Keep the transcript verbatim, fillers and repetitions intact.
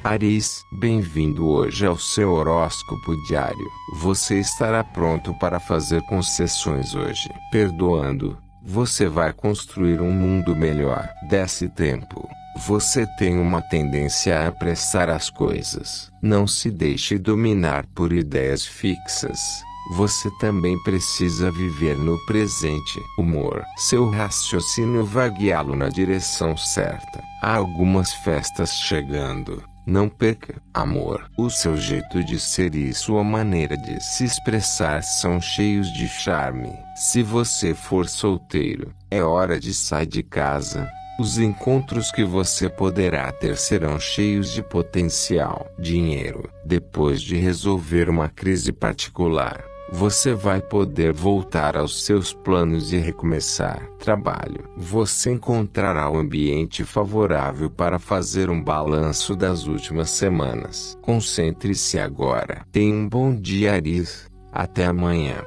Áries, bem-vindo hoje ao seu horóscopo diário. Você estará pronto para fazer concessões hoje. Perdoando, você vai construir um mundo melhor. Desse tempo, você tem uma tendência a apressar as coisas. Não se deixe dominar por ideias fixas. Você também precisa viver no presente. Humor. Seu raciocínio vai guiá-lo na direção certa. Há algumas festas chegando. Não perca. Amor. O seu jeito de ser e sua maneira de se expressar são cheios de charme. Se você for solteiro, é hora de sair de casa. Os encontros que você poderá ter serão cheios de potencial. Dinheiro. Depois de resolver uma crise particular, você vai poder voltar aos seus planos e recomeçar. Trabalho. Você encontrará o ambiente favorável para fazer um balanço das últimas semanas. Concentre-se agora. Tenha um bom dia, Áries. Até amanhã.